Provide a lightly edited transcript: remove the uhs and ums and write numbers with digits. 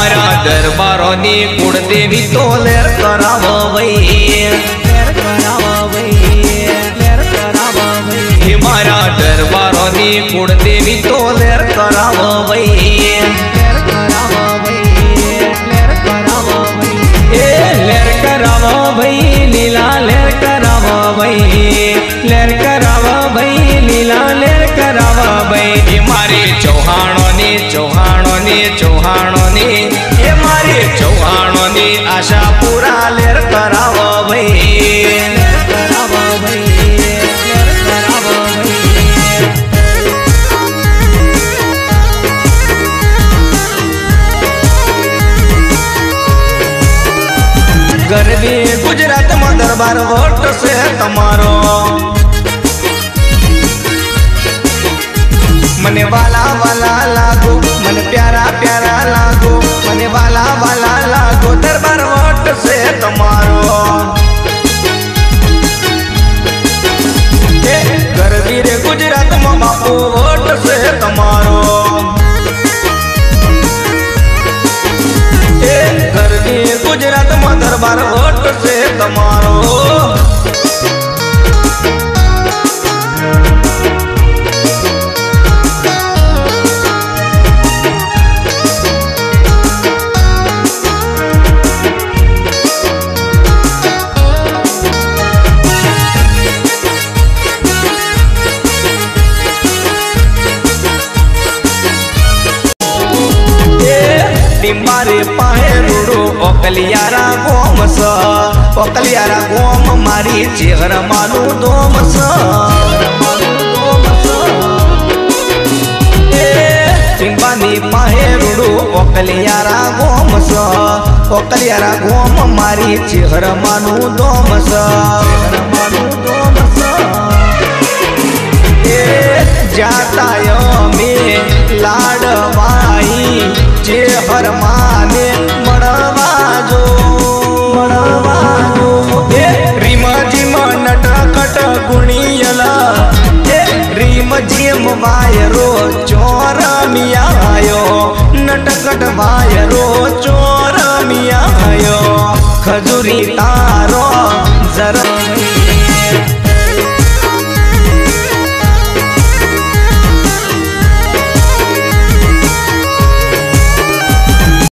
मारा दरबारोनी कुलदेवी तो लेर करावो वही, लेर करावो वही, लेर करावो वही। मारा दरबारोनी कुलदेवी तो लेर करावो वही, लेर करावो वही, लेर करावो वही। ए लेर करावो वही लीला, लेर करावो वही, लेर करावो वही लीला, लेर करावो वही। मारे चौहानोनी चौहानोनी चौहानोनी, ये मारे चौहानोनी आशा पूरा लेर करावो वही, लेर करावो वही, लेर करावो वही। गरबी गुजरात में दरबार वोट से तमारो, मने वाला वाला लागो, मने प्यारा प्यारा लागो, मने वाला वाला लागो दरबार वोट से तमारो। गरबी रे गुजरात में बापू वोट से तमारो, गरबी गुजरात में दरबार वोट से तमारो। मारे पाहे रूड़ो ओकलियारा गोम स, ओकलियारा गोम मारी चेहर मानु दोम स, चिंबानी पाहे रूड़ो ओकलियारा गोम स, ओकलियारा गोम मारी चेहर मानु दोम स, मानु दोम स। जाता यो में लाडवाई जे हर माने मणवाजो, मणवाजो। रीम जिम नटकट गुणियला, रीम जिम वायरो चोर मियायो, नटकट वायरो चोर मियायो। खजूरी तारो जरा